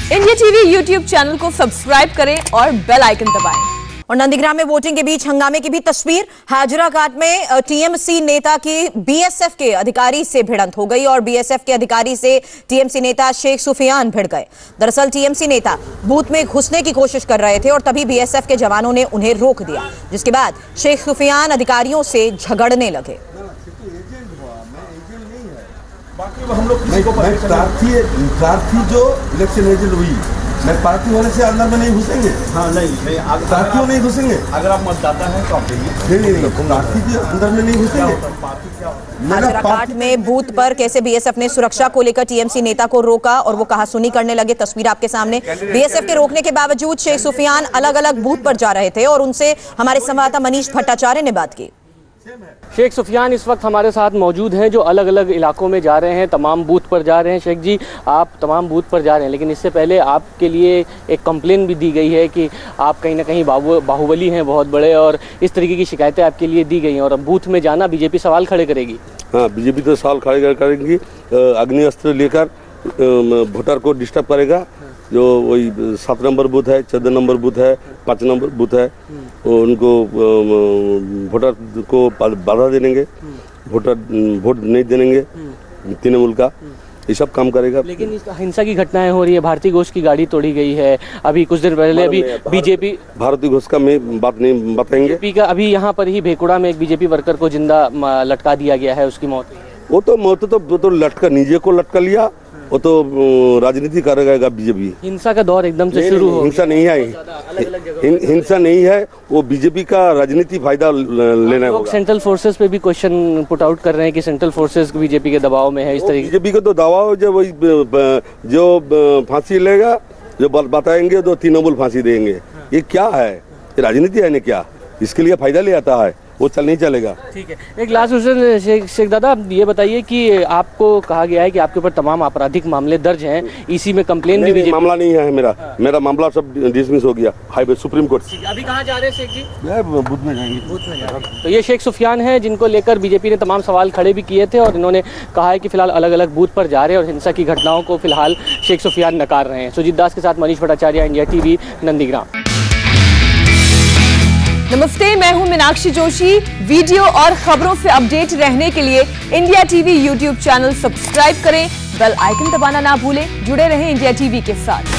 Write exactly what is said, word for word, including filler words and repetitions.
India TV YouTube channel को subscribe करें और बेल आइकन दबाएं। और नंदीग्राम में वोटिंग के बीच हंगामे की भी तस्वीर। हाजराघाट में टीएमसी नेता की बीएसएफ के अधिकारी से भिड़ंत हो गई और बीएसएफ के अधिकारी से टीएमसी नेता शेख सुफियान भिड़ गए। दरअसल टीएमसी नेता बूथ में घुसने की कोशिश कर रहे थे और तभी बीएसएफ के जवानों ने उन्हें रोक दिया, जिसके बाद शेख सुफियान अधिकारियों से झगड़ने लगे। हम लोग प्रार्थी प्रार्थी जो इलेक्शन एजेंट हुई, मैं पार्टी होने से अंदर में नहीं घुसेंगे। हाँ नहीं नहीं प्रार्थियों नहीं घुसेंगे। अगर आप मतदाता हैं तो आप नहीं नहीं नहीं प्रार्थी के अंदर में नहीं घुसेंगे। हाजराघाट में बूथ पर कैसे बीएसएफ ने सुरक्षा को लेकर टीएमसी नेता को रोका और वो कहासुनी करने लगे, तस्वीर आपके सामने। बीएसएफ के रोकने के बावजूद शेख सुफियान अलग अलग बूथ पर जा रहे थे और उनसे हमारे संवाददाता मनीष भट्टाचार्य ने बात की। शेख सुफियान इस वक्त हमारे साथ मौजूद हैं, जो अलग अलग इलाकों में जा रहे हैं, तमाम बूथ पर जा रहे हैं। शेख जी, आप तमाम बूथ पर जा रहे हैं, लेकिन इससे पहले आपके लिए एक कंप्लेन भी दी गई है कि आप कहीं ना कहीं बाहु बाहुबली हैं बहुत बड़े, और इस तरीके की शिकायतें आपके लिए दी गई हैं। और अब बूथ में जाना बीजेपी सवाल खड़े करेगी। हाँ, बीजेपी तो सवाल खड़े करेगी, अग्नि अस्त्र लेकर वोटर को डिस्टर्ब करेगा। जो वही सात नंबर बूथ है, चौदह नंबर बूथ है, पाँच नंबर बूथ है, उनको वोटर को बाधा देंगे, वोटर वोट नहीं देंगे तृणमूल का, ये सब काम करेगा। लेकिन इस हिंसा की घटनाएं हो रही है, भारतीय घोष की गाड़ी तोड़ी गई है, अभी कुछ दिन पहले अभी बीजेपी भारतीय घोष का मैं बात नहीं बताएंगे। बीजेपी का अभी यहाँ पर ही भेकुड़ा में एक बीजेपी वर्कर को जिंदा लटका दिया गया है, उसकी मौत। वो तो मौत तो वो तो लटका नीचे को लटका लिया, वो तो राजनीति करेगा बीजेपी। हिंसा का दौर एकदम से शुरू हो, हिंसा नहीं है, हिंसा नहीं है, वो बीजेपी का राजनीति फायदा लेना होगा। सेंट्रल फोर्सेस पे भी क्वेश्चन पुट आउट कर रहे हैं कि सेंट्रल फोर्सेस बीजेपी के दबाव में है। इस तरीके बीजेपी को तो दबाव जो वही जो फांसी लेगा, जो बताएंगे तो तृणमूल फांसी देंगे। ये क्या है, ये राजनीति है ना क्या? इसके लिए फायदा ले आता है, वो चल नहीं चलेगा। ठीक है, एक लास्ट क्वेश्चन शेख शेख दादा, ये बताइए कि आपको कहा गया है कि आपके ऊपर तमाम आपराधिक मामले दर्ज हैं, इसी में कंप्लेन भी बीजेपी। मामला नहीं है मेरा, हाँ। मेरा मामला सब डिसमिस हो गया हाईवे सुप्रीम कोर्ट। अभी कहाँ जा रहे हैं शेख जी? बूथ में जाएंगे। बूथ में जाएंगे। तो ये शेख सुफियान है, जिनको लेकर बीजेपी ने तमाम सवाल खड़े भी किए थे, और इन्होंने कहा है कि फिलहाल अलग अलग बूथ पर जा रहे हैं और हिंसा की घटनाओं को फिलहाल शेख सुफियान नकार रहे हैं। सुजीत दास के साथ मनीष भट्टाचार्य, इंडिया टीवी, नंदीग्राम। नमस्ते, मैं हूं मीनाक्षी जोशी। वीडियो और खबरों से अपडेट रहने के लिए India TV YouTube channel subscribe करें, बेल आइकन दबाना ना भूलें। जुड़े रहें इंडिया टीवी के साथ।